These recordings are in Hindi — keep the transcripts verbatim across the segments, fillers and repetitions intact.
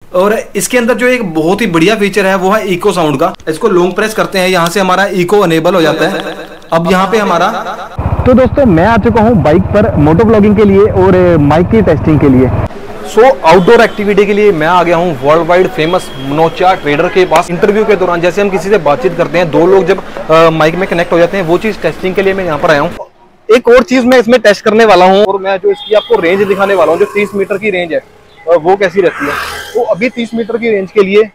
और इसके अंदर जो एक बहुत ही बढ़िया फीचर है वो है इको साउंड का। इसको लॉन्ग प्रेस करते हैं, यहाँ से हमारा इको अनेबल हो जाता है। अब यहाँ पे हमारा तो दोस्तों मैं आ चुका हूँ बाइक पर मोटो ब्लॉगिंग के लिए और माइक की टेस्टिंग के लिए। सो आउटडोर एक्टिविटी के लिए मैं आ गया हूँ world wide famous Manocha trader के पास। इंटरव्यू के दौरान जैसे हम किसी से बातचीत करते हैं, दो लोग जब माइक में कनेक्ट हो जाते हैं, वो चीज टेस्टिंग के लिए मैं यहाँ पर आया हूँ। एक और चीज मैं इसमें टेस्ट करने वाला हूँ और मैं जो इसकी आपको रेंज दिखाने वाला हूँ, जो तीस मीटर की रेंज है वो कैसी रहती है। तो अभी तीस मीटर की रेंज के लिए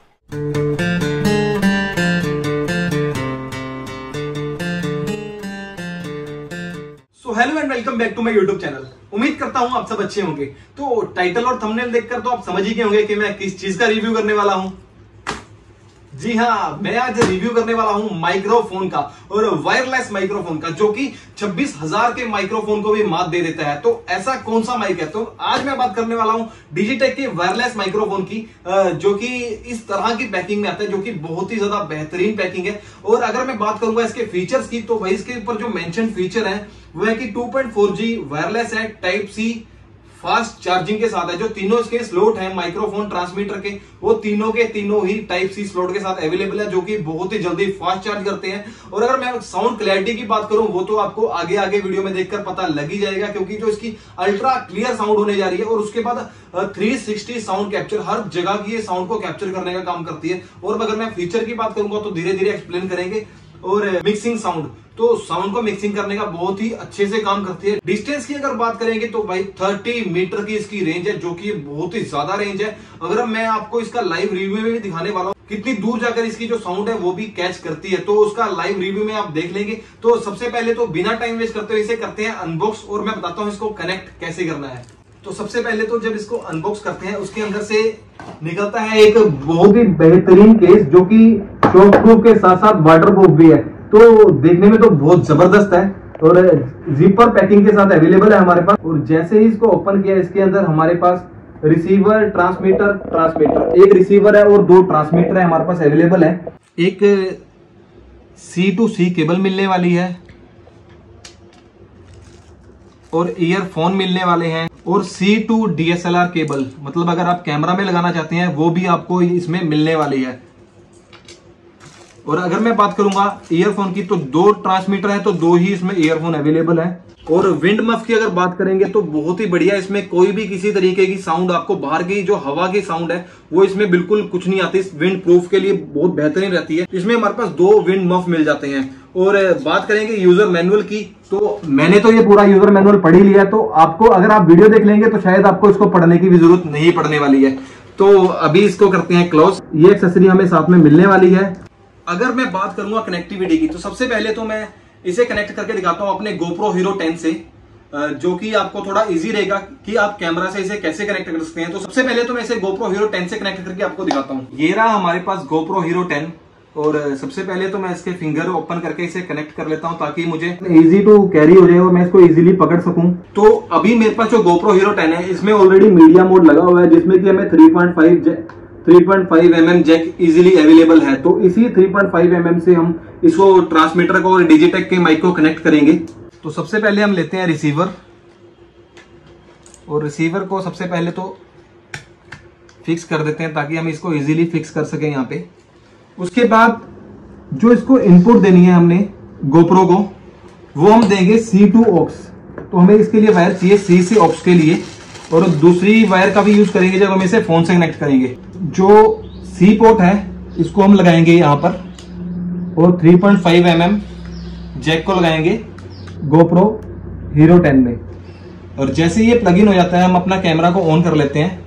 so hello and welcome back to my YouTube channel. उम्मीद करता हूं आप सब अच्छे होंगे। तो टाइटल और थंबनेल देखकर तो आप समझ ही गए होंगे कि मैं किस चीज का रिव्यू करने वाला हूं। जी हाँ, मैं आज रिव्यू करने वाला हूं माइक्रोफोन का, और वायरलेस माइक्रोफोन का, जो कि छब्बीस हजार के माइक्रोफोन को भी मात दे देता है। तो ऐसा कौन सा माइक है? तो आज मैं बात करने वाला हूं डिजिटेक के वायरलेस माइक्रोफोन की, जो कि इस तरह की पैकिंग में आता है, जो कि बहुत ही ज्यादा बेहतरीन पैकिंग है। और अगर मैं बात करूंगा इसके फीचर्स की, तो भाई इसके ऊपर जो मेंशन फीचर है वो है कि two point four G wireless है, टाइप सी फास्ट चार्जिंग के साथ है। जो तीनों इसके स्लॉट हैं माइक्रोफोन ट्रांसमीटर के, वो तीनों के तीनों ही टाइप सी स्लॉट के साथ अवेलेबल है, जो कि बहुत ही जल्दी फास्ट चार्ज करते हैं। और अगर मैं साउंड क्लैरिटी की बात करूं, वो तो आपको आगे आगे वीडियो में देखकर पता लग ही जाएगा, क्योंकि जो इसकी अल्ट्रा क्लियर साउंड होने जा रही है। और उसके बाद थ्री सिक्सटी साउंड कैप्चर, हर जगह की ये साउंड को कैप्चर करने का काम करती है। और अगर मैं फीचर की बात करूंगा तो धीरे धीरे एक्सप्लेन करेंगे। और मिक्सिंग साउंड, तो साउंड को मिक्सिंग करने का बहुत ही अच्छे से काम करती है। डिस्टेंस की अगर बात करेंगे तो भाई तीस मीटर की इसकी रेंज है, जो कि बहुत ही ज्यादा रेंज है। अगर मैं आपको इसका लाइव रिव्यू में भी दिखाने वाला हूँ कितनी दूर जाकर इसकी जो साउंड है वो भी कैच करती है, तो उसका लाइव रिव्यू में आप देख लेंगे। तो सबसे पहले तो बिना टाइम वेस्ट करते हुए इसे करते हैं अनबॉक्स, और मैं बताता हूँ इसको कनेक्ट कैसे करना है। तो सबसे पहले तो जब इसको अनबॉक्स करते हैं, उसके अंदर से निकलता है एक बहुत ही बेहतरीन केस, जो कि शॉक प्रूफ के साथ साथ वाटर प्रूफ भी है। तो देखने में तो बहुत जबरदस्त है, और जिपर पैकिंग के साथ अवेलेबल है हमारे पास। और जैसे ही इसको ओपन किया, इसके अंदर हमारे पास रिसीवर, ट्रांसमीटर ट्रांसमीटर एक रिसीवर है और दो ट्रांसमीटर है हमारे पास अवेलेबल है। एक सी टू सी केबल मिलने वाली है, और ईयरफोन मिलने वाले हैं, और C to D S L R cable, मतलब अगर आप कैमरा में लगाना चाहते हैं वो भी आपको इसमें मिलने वाली है। और अगर मैं बात करूंगा ईयरफोन की, तो दो ट्रांसमीटर है, तो दो ही इसमें ईयरफोन अवेलेबल है। और विंड मफ की अगर बात करेंगे तो बहुत ही बढ़िया, इसमें कोई भी किसी तरीके की साउंड, आपको बाहर की जो हवा की साउंड है वो इसमें बिल्कुल कुछ नहीं आती। विंड प्रूफ के लिए बहुत बेहतरीन रहती है। इसमें हमारे पास दो विंड मफ मिल जाते हैं। और बात करेंगे यूजर मैनुअल की, तो मैंने तो ये पूरा यूजर मैनुअल पढ़ ही लिया, तो आपको अगर आप वीडियो देख लेंगे तो शायद आपको इसको पढ़ने की भी जरूरत नहीं पड़ने वाली है। तो अभी इसको करते हैं क्लोज। ये एक्सेसरी हमें साथ में मिलने वाली है। अगर मैं बात करूंगा कनेक्टिविटी की, तो सबसे पहले तो मैं इसे कनेक्ट करके दिखाता हूं अपने गोप्रो हीरो टेन से, जो कि आपको थोड़ा इजी रहेगा कि आप कैमरा से इसे कैसे कनेक्ट कर सकते हैं। तो सबसे पहले तो मैं इसे गोप्रो हीरो टेन से कनेक्ट करके आपको दिखाता हूं। ये रहा हमारे पास गोप्रो हीरो टेन, और सबसे पहले तो मैं इसके फिंगर ओपन करके इसे कनेक्ट कर लेता हूं, ताकि मुझे इजी टू कैरी हो जाए और मैं इसको इजीली पकड़ सकूं। तो अभी मेरे पास जो गोप्रो हीरो टेन है, इसमें ऑलरेडी मीडिया मोड लगा हुआ है, जिसमें कि हमें three point five M M jack easily available है। तो इसी three point five M M से हम इसको ट्रांसमीटर को और डिजिटेक के माइक को कनेक्ट करेंगे। तो सबसे पहले हम लेते हैं रिसीवर, और रिसीवर को सबसे पहले तो फिक्स कर देते हैं, ताकि हम इसको इजीली फिक्स कर सकें यहाँ पे। उसके बाद जो इसको इनपुट देनी है हमने गोप्रो को, वो हम देंगे सी टू ऑक्स। तो हमें इसके लिए वायर चाहिए सी से ऑक्स के लिए, और दूसरी वायर का भी यूज करेंगे जब हम इसे फोन से कनेक्ट करेंगे। जो सी पोर्ट है इसको हम लगाएंगे यहाँ पर, और three point five M M jack को लगाएंगे गोप्रो हीरो टेन में। और जैसे ये प्लग इन हो जाता है, हम अपना कैमरा को ऑन कर लेते हैं।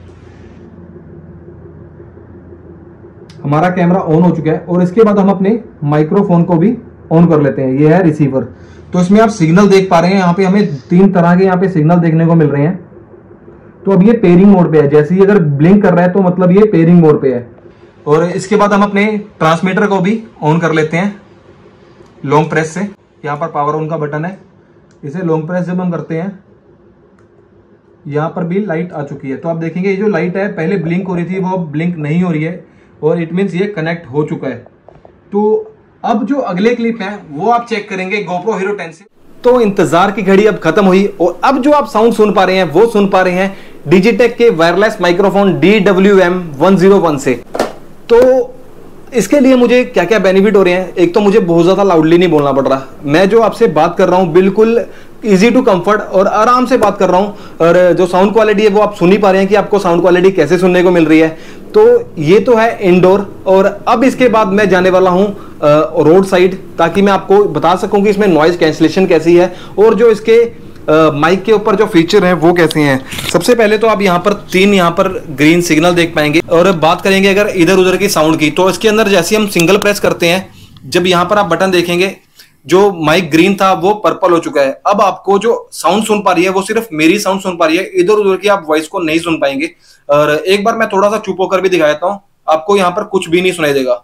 हमारा कैमरा ऑन हो चुका है, और इसके बाद हम अपने माइक्रोफोन को भी ऑन कर लेते हैं। ये है रिसीवर। तो इसमें आप सिग्नल देख पा रहे हैं, यहाँ पे हमें तीन तरह के यहाँ पे सिग्नल देखने को मिल रहे हैं। तो अब ये पेयरिंग मोड पे है, जैसे ही अगर ब्लिंक कर रहा है तो मतलब ये पेयरिंग मोड पे है। और इसके बाद हम अपने ट्रांसमीटर को भी ऑन कर लेते हैं लॉन्ग प्रेस से। यहाँ पर पावर ऑन का बटन है, इसे लॉन्ग प्रेस जब हम करते हैं, यहाँ पर भी लाइट आ चुकी है। तो आप देखेंगे ये जो लाइट है पहले ब्लिंक हो रही थी, वो ब्लिंक नहीं हो रही है, और इट मीन्स ये कनेक्ट हो चुका है। तो अब जो अगले क्लिप है वो आप चेक करेंगे गोप्रो हीरो टेन से। तो इंतजार की घड़ी अब खत्म हुई, और अब जो आप साउंड सुन पा रहे हैं वो सुन पा रहे हैं डिजिटेक के wireless microphone D W M one zero one से। तो इसके लिए मुझे क्या क्या बेनिफिट हो रहे हैं, एक तो मुझे बहुत ज़्यादा लाउडली नहीं बोलना पड़ रहा, मैं जो आपसे बात कर रहा हूँ बिल्कुल इजी टू कंफर्ट और आराम से बात कर रहा हूँ, और जो साउंड क्वालिटी है वो आप सुन ही पा रहे हैं कि आपको साउंड क्वालिटी कैसे सुनने को मिल रही है। तो ये तो है इंडोर, और अब इसके बाद मैं जाने वाला हूँ रोड साइड, ताकि मैं आपको बता सकूं कि इसमें नॉइज कैंसिलेशन कैसी है और जो इसके माइक के ऊपर जो फीचर हैं वो कैसे हैं। सबसे पहले तो आप यहाँ पर तीन यहाँ पर ग्रीन सिग्नल देख पाएंगे, और बात करेंगे अगर इधर उधर की साउंड की, तो इसके अंदर जैसे हम सिंगल प्रेस करते हैं, जब यहाँ पर आप बटन देखेंगे जो माइक ग्रीन था वो पर्पल हो चुका है। अब आपको जो साउंड सुन पा रही है वो सिर्फ मेरी साउंड सुन पा रही है, इधर उधर की आप वॉइस को नहीं सुन पाएंगे। और एक बार मैं थोड़ा सा चुप होकर भी दिखा देता हूँ, आपको यहाँ पर कुछ भी नहीं सुनाई देगा।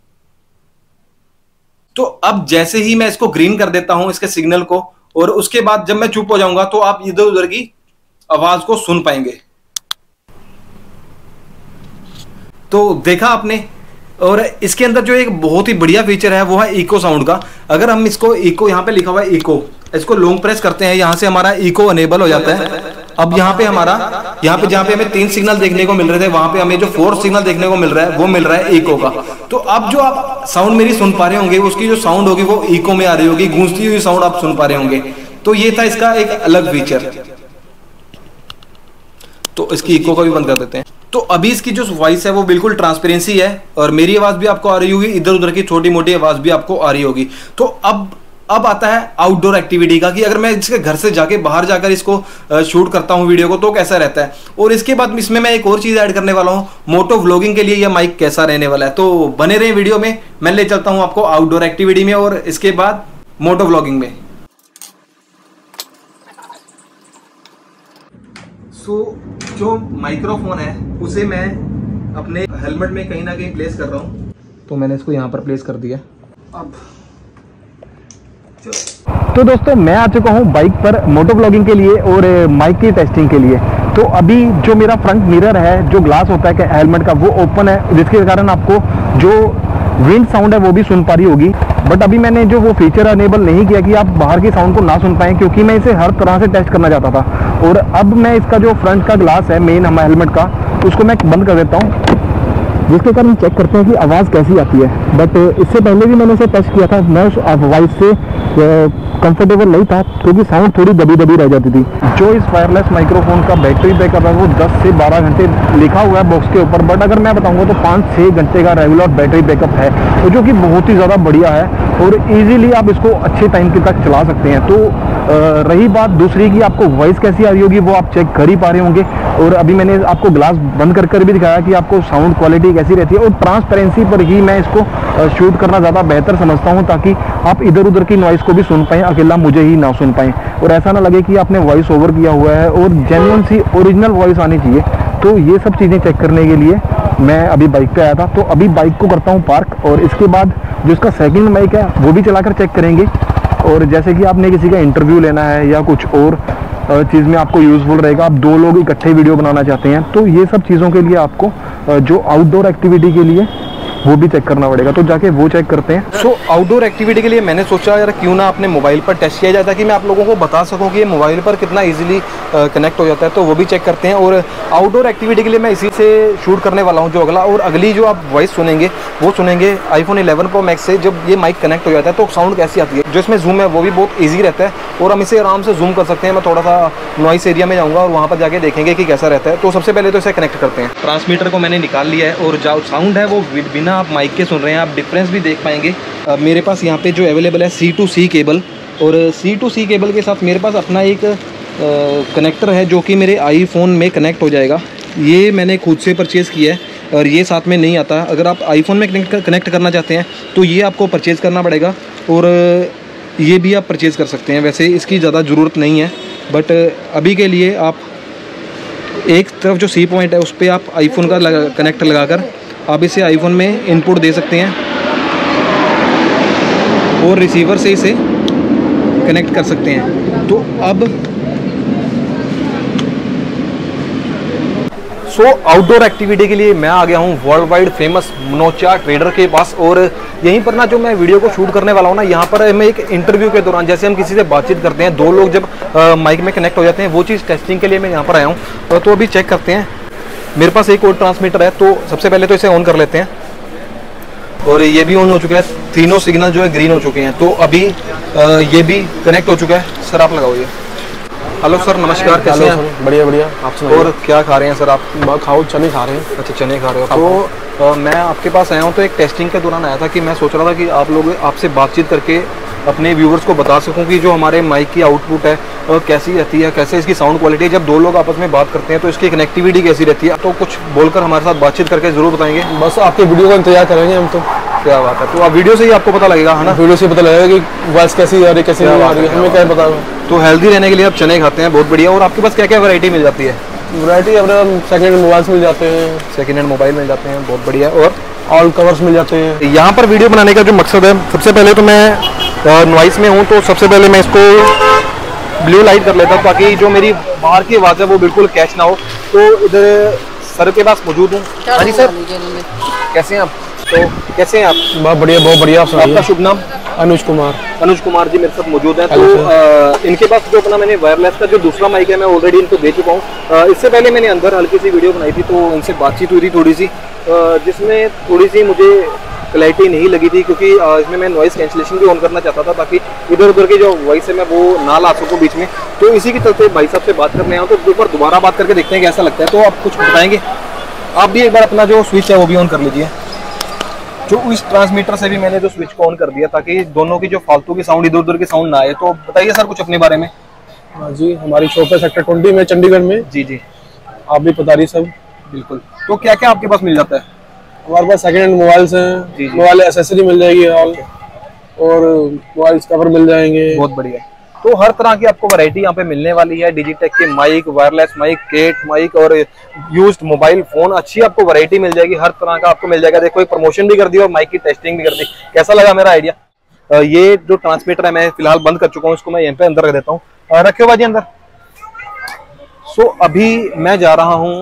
तो अब जैसे ही मैं इसको ग्रीन कर देता हूं इसके सिग्नल को, और उसके बाद जब मैं चुप हो जाऊंगा तो आप इधर उधर की आवाज को सुन पाएंगे। तो देखा आपने। और इसके अंदर जो एक बहुत ही बढ़िया फीचर है वो है इको साउंड का। अगर हम इसको इको, यहाँ पे लिखा हुआ है इको, इसको लॉन्ग प्रेस करते हैं, यहां से हमारा इको अनेबल हो जाता है। अब यहाँ पे हमारा, यहाँ पे जहाँ पे हमें तीन सिग्नल देखने को मिल रहे थे, वहां पे हमें जो फोर्थ सिग्नल देखने को मिल रहा है वो मिल रहा है इको का। तो अब जो आप साउंड मेरी सुन पा रहे होंगे उसकी जो साउंड होगी वो इको में आ रही होगी, गूंजती हुई साउंड आप सुन पा रहे होंगे। तो ये था इसका एक अलग फीचर। तो इसकी इको का भी बंद कर देते हैं। तो अभी इसकी जो वॉइस है वो बिल्कुल ट्रांसपेरेंसी है, और मेरी आवाज भी आपको आ रही होगी, इधर उधर की छोटी मोटी आवाज भी आपको आ रही होगी। तो अब अब आता है आउटडोर एक्टिविटी का, कि अगर मैं इसके घर से जाके बाहर जाकर इसको शूट करता हूं वीडियो को तो कैसा रहता है। और इसके बाद इसमें मैं एक और चीज ऐड करने वाला हूं, मोटो व्लॉगिंग के लिए यह माइक कैसा रहने वाला है। तो बने रहे वीडियो में, मैं ले चलता हूं आपको आउटडोर एक्टिविटी में और इसके बाद मोटो व्लॉगिंग में। सो so, जो माइक्रोफोन है उसे मैं अपने हेलमेट में कहीं ना कहीं प्लेस कर रहा हूं, तो मैंने इसको यहां पर प्लेस कर दिया। अब तो दोस्तों मैं आ चुका हूँ बाइक पर मोटो व्लॉगिंग के लिए और माइक की टेस्टिंग के लिए। तो अभी जो मेरा फ्रंट मिरर है, जो ग्लास होता है हेलमेट का, वो ओपन है, जिसके कारण आपको जो विंड साउंड है वो भी सुन पा रही होगी। बट अभी मैंने जो वो फीचर अनेबल नहीं किया कि आप बाहर की साउंड को ना सुन पाएं, क्योंकि मैं इसे हर तरह से टेस्ट करना चाहता था। और अब मैं इसका जो फ्रंट का ग्लास है मेन हमारे हेलमेट का, उसको मैं बंद कर देता हूँ, जिसके कारण चेक करते हैं कि आवाज़ कैसी आती है। बट इससे पहले भी मैंने इसे टेस्ट किया था, मैं उस आवाज़ से कंफर्टेबल नहीं था, क्योंकि साउंड थोड़ी दबी दबी रह जाती थी। जो इस वायरलेस माइक्रोफोन का बैटरी बैकअप है वो दस से बारह घंटे लिखा हुआ है बॉक्स के ऊपर, बट अगर मैं बताऊंगा तो पाँच छः घंटे का रेगुलर बैटरी बैकअप है, तो जो कि बहुत ही ज़्यादा बढ़िया है और इजीली आप इसको अच्छे टाइम के तक चला सकते हैं। तो रही बात दूसरी की आपको वॉइस कैसी आ रही होगी वो आप चेक कर ही पा रहे होंगे, और अभी मैंने आपको ग्लास बंद कर कर भी दिखाया कि आपको साउंड क्वालिटी कैसी रहती है। और ट्रांसपेरेंसी पर ही मैं इसको शूट करना ज़्यादा बेहतर समझता हूँ, ताकि आप इधर उधर की नॉइस को भी सुन पाएँ, अकेला मुझे ही ना सुन पाएँ, और ऐसा ना लगे कि आपने वॉइस ओवर किया हुआ है, और जेन्युइन सी ओरिजिनल वॉइस आनी चाहिए। तो ये सब चीज़ें चेक करने के लिए मैं अभी बाइक पे आया था। तो अभी बाइक को करता हूँ पार्क, और इसके बाद जो इसका सेकंड माइक है वो भी चलाकर चेक करेंगे। और जैसे कि आपने किसी का इंटरव्यू लेना है या कुछ और चीज़ में आपको यूज़फुल रहेगा, आप दो लोग इकट्ठे वीडियो बनाना चाहते हैं, तो ये सब चीज़ों के लिए आपको जो आउटडोर एक्टिविटी के लिए वो भी चेक करना पड़ेगा। तो जाके वो चेक करते हैं। सो आउटडोर एक्टिविटी के लिए मैंने सोचा यार क्यों ना अपने मोबाइल पर टेस्ट किया जाए, ताकि मैं आप लोगों को बता सकूं कि ये मोबाइल पर कितना इजीली कनेक्ट हो जाता है। तो वो भी चेक करते हैं। और आउटडोर एक्टिविटी के लिए मैं इसी से शूट करने वाला हूं जो अगला, और अगली जो आप वॉइस सुनेंगे वो सुनेंगे आईफोन इलेवन प्रो मैक्स से। जब ये माइक कनेक्ट हो जाता है तो साउंड कैसी आती है, जो इसमें जूम है वो भी बहुत ईजी रहता है, और हम इसे आराम से जूम कर सकते हैं। मैं थोड़ा सा नॉइस एरिया में जाऊँगा और वहाँ पर जाके देखेंगे कि कैसा रहता है। तो सबसे पहले तो इसे कनेक्ट करते हैं। ट्रांसमीटर को मैंने निकाल लिया है, और जो साउंड है वो बिना आप माइक के सुन रहे हैं, आप डिफरेंस भी देख पाएंगे। अब मेरे पास यहाँ पे जो अवेलेबल है सी टू सी केबल, और सी टू सी केबल के साथ मेरे पास अपना एक कनेक्टर है जो कि मेरे आईफोन में कनेक्ट हो जाएगा। ये मैंने खुद से परचेज़ किया है, और ये साथ में नहीं आता। अगर आप आईफोन में कनेक्ट करना चाहते हैं तो ये आपको परचेज़ करना पड़ेगा, और ये भी आप परचेज़ कर सकते हैं। वैसे इसकी ज़्यादा ज़रूरत नहीं है, बट अभी के लिए आप एक तरफ जो सी पॉइंट है उस पर आप आईफोन का लगा, कनेक्टर लगाकर आप इसे आईफोन में इनपुट दे सकते हैं, और रिसीवर से इसे कनेक्ट कर सकते हैं। तो अब सो आउटडोर एक्टिविटी के लिए मैं आ गया हूँ world wide famous Manocha trader के पास। और यहीं पर ना जो मैं वीडियो को शूट करने वाला हूँ ना, यहाँ पर मैं एक इंटरव्यू के दौरान जैसे हम किसी से बातचीत करते हैं, दो लोग जब माइक में कनेक्ट हो जाते हैं, वो चीज़ टेस्टिंग के लिए मैं यहाँ पर आया हूँ। तो, तो अभी चेक करते हैं। मेरे पास एक और ट्रांसमीटर है, तो सबसे पहले तो इसे ऑन कर लेते हैं। और ये भी ऑन हो चुका है, तीनों सिग्नल जो है ग्रीन हो चुके हैं। तो अभी ये भी कनेक्ट हो चुका है। सर आप लगाओ ये। हेलो सर, नमस्कार, कैसे हैं? बढ़िया बढ़िया, आप सुनाइए। और क्या खा रहे हैं सर आप? खाओ, चने खा रहे हैं। अच्छा, चने खा रहे हो। तो आ, मैं आपके पास आया हूँ तो एक टेस्टिंग के दौरान आया था कि मैं सोच रहा था कि आप लोग आपसे बातचीत करके अपने व्यूवर्स को बता सकूं कि जो हमारे माइक की आउटपुट है और कैसी रहती है, कैसे इसकी साउंड क्वालिटी है। जब दो लोग आपस में बात करते हैं तो इसकी कनेक्टिविटी कैसी रहती है। तो कुछ बोलकर हमारे साथ बातचीत करके जरूर बताएंगे। बस आपके वीडियो का इंतजार करेंगे हम तो। क्या बात है। तो आप वीडियो से ही आपको पता लगेगा, है ना? वीडियो से पता लगेगा कि वॉइस कैसी आ रही है, कैसी नहीं आ रही है, हमें क्या पता। तो हेल्दी रहने के लिए आप चने खाते हैं, बहुत बढ़िया। और आपके पास क्या क्या वैरायटी मिल जाती है? वैरायटी अपने सेकंड हैंड मोबाइल्स मिल जाते हैं। सेकंड हैंड मोबाइल मिल जाते हैं, बहुत बढ़िया। और ऑल कवर्स मिल जाते हैं। यहाँ पर वीडियो बनाने का जो मकसद है, सबसे पहले तो मैं नॉइस में हूँ, तो सबसे पहले मैं इसको ब्लू लाइट कर लेता हूँ ताकि जो मेरी बाहर की आवाज़ है वो बिल्कुल कैच ना हो। तो इधर सर के पास मौजूद हूँ। हाँ जी सर, कैसे हैं आप? तो कैसे हैं आप? बहुत बढ़िया, बहुत बढ़िया। आप आपका शुभ नाम? अनुज कुमार। अनुज कुमार जी मेरे साथ मौजूद है। तो आ, इनके पास जो अपना मैंने वायरलेस का जो दूसरा माइक है मैं ऑलरेडी इनको दे चुका हूँ। इससे पहले मैंने अंदर हल्की सी वीडियो बनाई थी, तो उनसे बातचीत हुई थी थोड़ी सी, जिसमें थोड़ी सी मुझे क्लैरिटी नहीं लगी थी, क्योंकि इसमें मैं नॉइस कैंसिलेशन भी ऑन करना चाहता था ताकि इधर उधर की जो वॉइस है मैं वो ना ला सकूँ बीच में। तो इसी के चलते भाई साहब से बात करने आया हूँ। तो एक बार दोबारा बात करके देखते हैं कैसा लगता है। तो आप कुछ बताएंगे? आप भी एक बार अपना जो स्विच है वो भी ऑन कर लीजिए। जो इस ट्रांसमीटर से भी मैंने जो स्विच को ऑन कर दिया ताकि दोनों की जो फालतू की साउंड, इधर उधर की साउंड ना आए। तो बताइए सर कुछ अपने बारे में। हाँ जी, हमारी शॉप है सेक्टर ट्वेंटी में, चंडीगढ़ में। जी जी, आप भी पता रही सब। बिल्कुल। तो क्या क्या आपके पास मिल जाता है? हमारे पास सेकंड हैंड मोबाइल्स हैं, मोबाइल एसेसरी मिल जाएगी ऑल, और मोबाइल कवर मिल जाएंगे। बहुत बढ़िया। तो हर तरह की आपको वैरायटी यहाँ पे मिलने वाली है। डिजिटेक के माइक, वायरलेस माइक, केट माइक और यूज्ड मोबाइल फोन, अच्छी आपको वैरायटी मिल जाएगी। हर तरह का आपको मिल जाएगा। देखो, एक प्रमोशन भी कर दी और माइक की टेस्टिंग भी कर दी। कैसा लगा मेरा आइडिया? ये जो ट्रांसमीटर है मैं फिलहाल बंद कर चुका हूँ, इसको मैं यहाँ पे अंदर रख देता हूँ। रखे बाजी अंदर। सो अभी मैं जा रहा हूँ।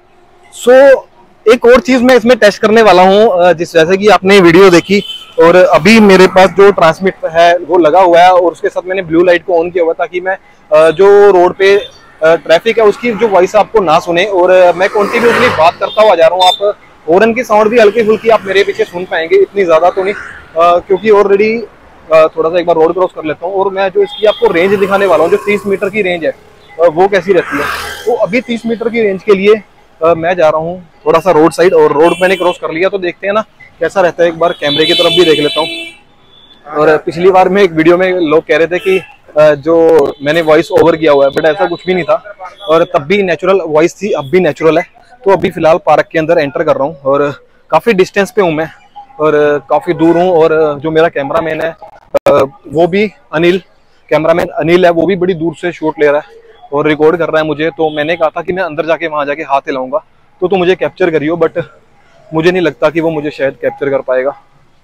सो एक और चीज मैं इसमें टेस्ट करने वाला हूँ, जिस जैसे कि आपने वीडियो देखी, और अभी मेरे पास जो ट्रांसमीटर है वो लगा हुआ है और उसके साथ मैंने ब्लू लाइट को ऑन किया हुआ ताकि मैं जो रोड पे ट्रैफिक है उसकी जो वॉइस आपको ना सुने। और मैं कंटिन्यूसली बात करता हुआ जा रहा हूँ। आप हॉर्न की साउंड भी हल्की फुल्की आप मेरे पीछे सुन पाएंगे, इतनी ज्यादा तो नहीं, क्योंकि ऑलरेडी थोड़ा सा एक बार रोड क्रॉस कर लेता हूँ। और मैं जो इसकी आपको रेंज दिखाने वाला हूँ, जो तीस मीटर की रेंज है वो कैसी रहती है। तो अभी तीस मीटर की रेंज के लिए Uh, मैं जा रहा हूँ थोड़ा सा रोड साइड, और रोड मैंने क्रॉस कर लिया। तो देखते हैं ना कैसा रहता है। एक बार कैमरे की तरफ भी देख लेता हूँ। और पिछली बार में एक वीडियो में लोग कह रहे थे कि uh, जो मैंने वॉइस ओवर किया हुआ है, बट ऐसा कुछ भी नहीं था। और तब भी नेचुरल वॉइस थी, अब भी नेचुरल है। तो अभी फिलहाल पार्क के अंदर एंटर कर रहा हूँ और काफी डिस्टेंस पे हूँ मैं, और काफी दूर हूँ। और जो मेरा कैमरा मैन है वो भी अनिल, कैमरामैन अनिल है, वो भी बड़ी दूर से शूट ले रहा है और रिकॉर्ड कर रहा है मुझे। तो मैंने कहा था कि मैं अंदर जाके वहां जाके हाथ हिलाऊंगा तो तो मुझे कैप्चर करियो, बट मुझे नहीं लगता कि वो मुझे शायद कैप्चर कर पाएगा।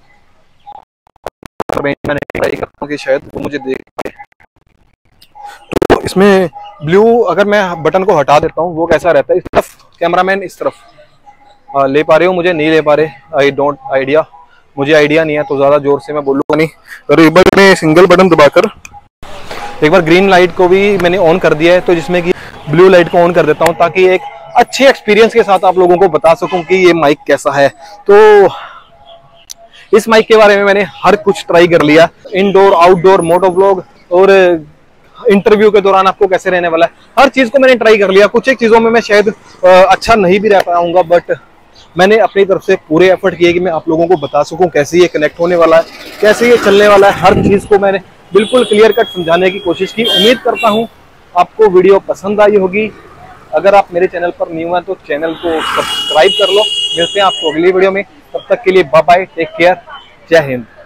मैंने ट्राई करता हूँ कि शायद वो मुझे देख पाए। तो इसमें ब्लू अगर मैं बटन को हटा देता हूँ वो कैसा रहता है? इस तरफ कैमरामैन इस तरफ आ, ले पा रहे हो, मुझे नहीं ले पा रहे। आई डोंट आइडिया, मुझे आइडिया नहीं है, तो ज्यादा जोर से मैं बोलूंगा नहीं। और एक बार मैं सिंगल बटन दबाकर एक बार ग्रीन लाइट को भी मैंने ऑन कर दिया है, तो जिसमें कि ब्लू लाइट को ऑन कर देता हूं ताकि एक अच्छे एक्सपीरियंस के साथ आप लोगों को बता सकूं कि ये माइक कैसा है। तो इस माइक के बारे में मैंने हर कुछ ट्राई कर लिया, इनडोर, आउटडोर, मोटो व्लॉग और इंटरव्यू के दौरान आपको कैसे रहने वाला है, हर चीज को मैंने ट्राई कर लिया। कुछ एक चीजों में मैं शायद अच्छा नहीं भी रह पाऊंगा, बट मैंने अपनी तरफ से पूरे एफर्ट किए कि मैं आप लोगों को बता सकूं कैसे ये कनेक्ट होने वाला है, कैसे ये चलने वाला है। हर चीज को मैंने बिल्कुल क्लियर कट समझाने की कोशिश की। उम्मीद करता हूं आपको वीडियो पसंद आई होगी। अगर आप मेरे चैनल पर न्यू हैं तो चैनल को सब्सक्राइब कर लो। मिलते हैं आपको अगली वीडियो में, तब तक के लिए बाय बाय, टेक केयर, जय हिंद।